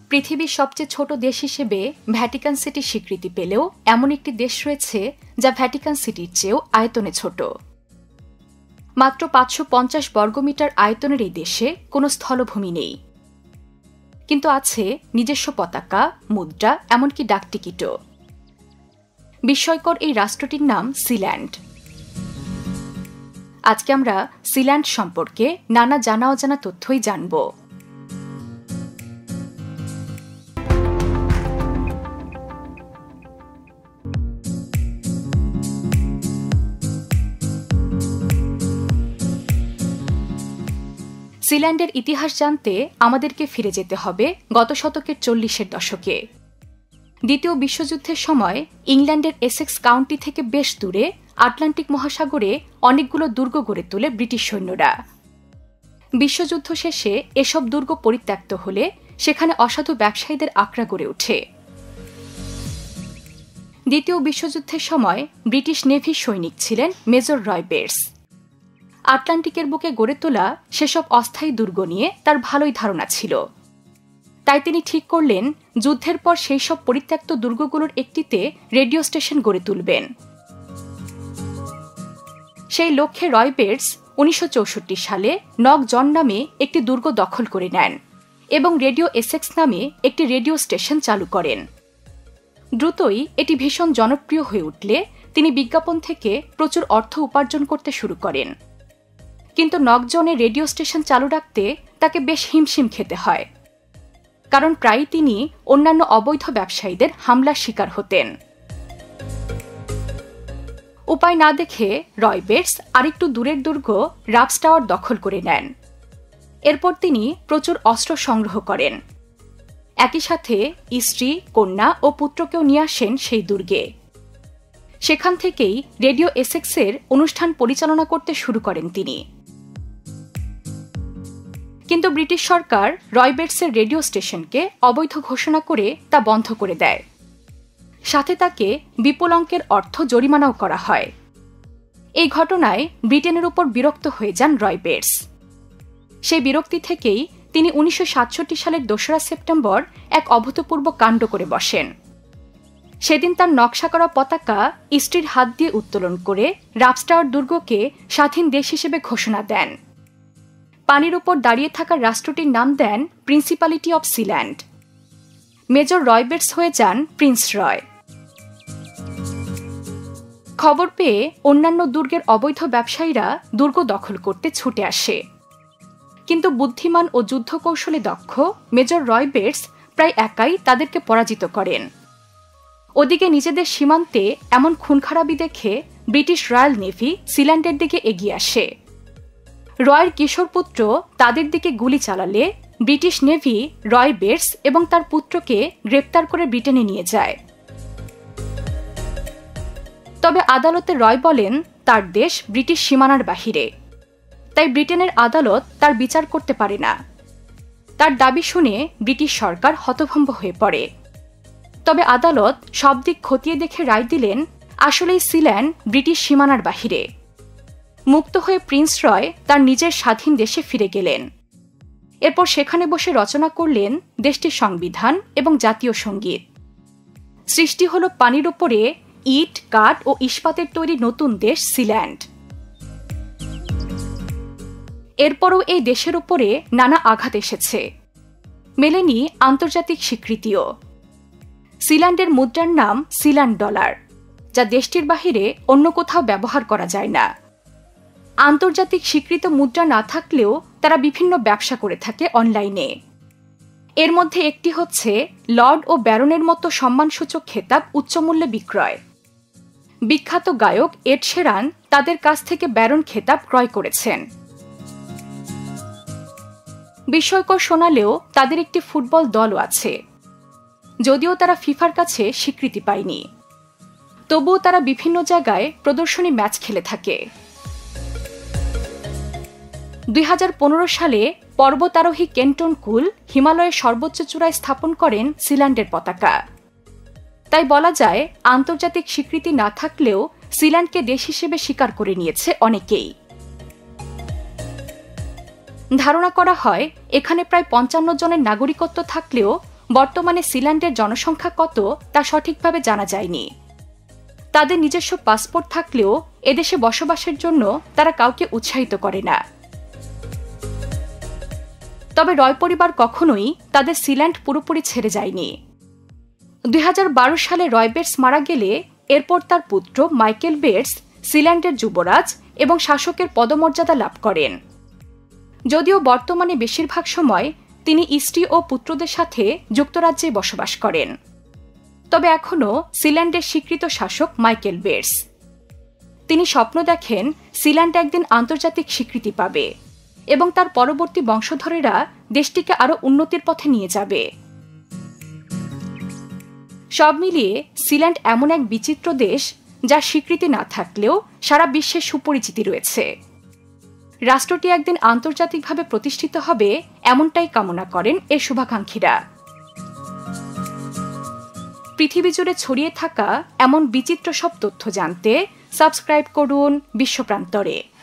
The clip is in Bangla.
পৃথিবীর সবচেয়ে ছোট দেশ হিসেবে ভ্যাটিকান সিটি স্বীকৃতি পেলেও এমন একটি দেশ রয়েছে যা ভ্যাটিকান সিটির চেয়েও আয়তনে ছোট। মাত্র ৫৫০ বর্গমিটার আয়তনের এই দেশে কোনো স্থলভূমি নেই, কিন্তু আছে নিজস্ব পতাকা, মুদ্রা, এমনকি ডাকটিকিটও। বিস্ময়কর এই রাষ্ট্রটির নাম সিল্যান্ড। আজকে আমরা সিল্যান্ড সম্পর্কে নানা জানা অজানা তথ্যই জানব। সিল্যান্ডের ইতিহাস জানতে আমাদেরকে ফিরে যেতে হবে গত শতকের ৪০-এর দশকে। দ্বিতীয় বিশ্বযুদ্ধের সময় ইংল্যান্ডের এসেক্স কাউন্টি থেকে বেশ দূরে আটলান্টিক মহাসাগরে অনেকগুলো দুর্গ গড়ে তোলে ব্রিটিশ সৈন্যরা। বিশ্বযুদ্ধ শেষে এসব দুর্গ পরিত্যক্ত হলে সেখানে অসাধু ব্যবসায়ীদের আঁকড়া গড়ে ওঠে। দ্বিতীয় বিশ্বযুদ্ধের সময় ব্রিটিশ নেভির সৈনিক ছিলেন মেজর রয়বেটস। আটলান্টিকের বুকে গড়ে তোলা সেসব অস্থায়ী দুর্গ নিয়ে তার ভালোই ধারণা ছিল। তাই তিনি ঠিক করলেন যুদ্ধের পর সেই সব পরিত্যক্ত দুর্গগুলোর একটিতে রেডিও স্টেশন গড়ে তুলবেন। সেই লক্ষ্যে রয়বেটস ১৯৬৪ সালে নক জন নামে একটি দুর্গ দখল করে নেন এবং রেডিও এসেক্স নামে একটি রেডিও স্টেশন চালু করেন। দ্রুতই এটি ভীষণ জনপ্রিয় হয়ে উঠলে তিনি বিজ্ঞাপন থেকে প্রচুর অর্থ উপার্জন করতে শুরু করেন। কিন্তু নকজনে রেডিও স্টেশন চালু রাখতে তাকে বেশ হিমশিম খেতে হয়, কারণ প্রায়ই তিনি অন্যান্য অবৈধ ব্যবসায়ীদের হামলার শিকার হতেন। উপায় না দেখে রয়বেটস আরেকটু দূরের দুর্গ রাবস টাওয়ার দখল করে নেন। এরপর তিনি প্রচুর অস্ত্র সংগ্রহ করেন। একই সাথে স্ত্রী, কন্যা ও পুত্রকেও নিয়ে আসেন সেই দুর্গে। সেখান থেকেই রেডিও এসেক্সের অনুষ্ঠান পরিচালনা করতে শুরু করেন তিনি। কিন্তু ব্রিটিশ সরকার রয়বেটসের রেডিও স্টেশনকে অবৈধ ঘোষণা করে তা বন্ধ করে দেয়। সাথে তাকে বিপুল অঙ্কের অর্থ জরিমানাও করা হয়। এই ঘটনায় ব্রিটেনের উপর বিরক্ত হয়ে যান রয়বেটস। সেই বিরক্তি থেকেই তিনি ১৯৬৭ সালের ২রা সেপ্টেম্বর এক অভূতপূর্ব কাণ্ড করে বসেন। সেদিন তার নকশা করা পতাকা স্ত্রীর হাত দিয়ে উত্তোলন করে রাবস টাওয়ার দুর্গকে স্বাধীন দেশ হিসেবে ঘোষণা দেন। পানির উপর দাঁড়িয়ে থাকা রাষ্ট্রটির নাম দেন principality of Sealand. Major Roy Bates হয়ে যান প্রিন্স রয়। খবর পেয়ে অন্যান্য দুর্গের অবৈধ ব্যবসায়ীরা দুর্গ দখল করতে ছুটে আসে। কিন্তু বুদ্ধিমান ও যুদ্ধ কৌশলে দক্ষ মেজর রয়বেটস প্রায় একাই তাদেরকে পরাজিত করেন। ওদিকে নিজেদের সীমান্তে এমন খুনখারাবি দেখে ব্রিটিশ রয়্যাল নেভি সিল্যান্ডের দিকে এগিয়ে আসে। রয়ের কিশোর পুত্র তাদের দিকে গুলি চালালে ব্রিটিশ নেভি রয়বেটস এবং তার পুত্রকে গ্রেপ্তার করে ব্রিটেনে নিয়ে যায়। তবে আদালতে রয় বলেন তার দেশ ব্রিটিশ সীমানার বাহিরে, তাই ব্রিটেনের আদালত তার বিচার করতে পারে না। তার দাবি শুনে ব্রিটিশ সরকার হতভম্ব হয়ে পড়ে। তবে আদালত সব দিক খতিয়ে দেখে রায় দিলেন আসলেই সিল্যান্ড ব্রিটিশ সীমানার বাহিরে। মুক্ত হয়ে প্রিন্স রয় তার নিজের স্বাধীন দেশে ফিরে গেলেন। এরপর সেখানে বসে রচনা করলেন দেশটির সংবিধান এবং জাতীয় সঙ্গীত। সৃষ্টি হল পানির উপরে ইট, কাঠ ও ইস্পাতের তৈরি নতুন দেশ সিল্যান্ড। এরপরও এই দেশের উপরে নানা আঘাত এসেছে, মেলেনি আন্তর্জাতিক স্বীকৃতিও। সিল্যান্ডের মুদ্রার নাম সিল্যান্ড ডলার, যা দেশটির বাহিরে অন্য কোথাও ব্যবহার করা যায় না। আন্তর্জাতিক স্বীকৃত মুদ্রা না থাকলেও তারা বিভিন্ন ব্যবসা করে থাকে অনলাইনে। এর মধ্যে একটি হচ্ছে লর্ড ও ব্যারনের মতো সম্মানসূচক খেতাব উচ্চমূল্যে বিক্রয়। বিখ্যাত গায়ক এড শেরান তাদের কাছ থেকে ব্যারন খেতাব ক্রয় করেছেন। বিস্ময়কর শোনালেও তাদের একটি ফুটবল দলও আছে। যদিও তারা ফিফার কাছে স্বীকৃতি পায়নি, তবুও তারা বিভিন্ন জায়গায় প্রদর্শনী ম্যাচ খেলে থাকে। ২০১৫ সালে পর্বতারোহী কেন্টন কুল হিমালয়ের সর্বোচ্চ চূড়ায় স্থাপন করেন সিল্যান্ডের পতাকা। তাই বলা যায় আন্তর্জাতিক স্বীকৃতি না থাকলেও সিল্যান্ডকে দেশ হিসেবে স্বীকার করে নিয়েছে অনেকেই। ধারণা করা হয় এখানে প্রায় ৫৫ জনের নাগরিকত্ব থাকলেও বর্তমানে সিল্যান্ডের জনসংখ্যা কত তা সঠিকভাবে জানা যায়নি। তাদের নিজস্ব পাসপোর্ট থাকলেও এদেশে বসবাসের জন্য তারা কাউকে উৎসাহিত করে না। তবে রয় পরিবার কখনোই তাদের সিল্যান্ড পুরোপুরি ছেড়ে যায়নি। 2012 সালে রয় বেটস মারা গেলে এরপর তার পুত্র মাইকেল বেটস সিল্যান্ডের যুবরাজ এবং শাসকের পদমর্যাদা লাভ করেন। যদিও বর্তমানে বেশিরভাগ সময় তিনি স্ত্রী ও পুত্রদের সাথে যুক্তরাজ্যে বসবাস করেন। তবে এখনও সিল্যান্ডের স্বীকৃত শাসক মাইকেল বেটস। তিনি স্বপ্ন দেখেন সিল্যান্ড একদিন আন্তর্জাতিক স্বীকৃতি পাবে এবং তার পরবর্তী বংশধরেরা দেশটিকে আরও উন্নতির পথে নিয়ে যাবে। সব মিলিয়ে সিল্যান্ড এমন এক বিচিত্র দেশ যার স্বীকৃতি না থাকলেও সারা বিশ্বে সুপরিচিতি রয়েছে। রাষ্ট্রটি একদিন আন্তর্জাতিকভাবে প্রতিষ্ঠিত হবে এমনটাই কামনা করেন এর শুভাকাঙ্ক্ষীরা। পৃথিবী জুড়ে ছড়িয়ে থাকা এমন বিচিত্র সব তথ্য জানতে সাবস্ক্রাইব করুন বিশ্বপ্রান্তরে।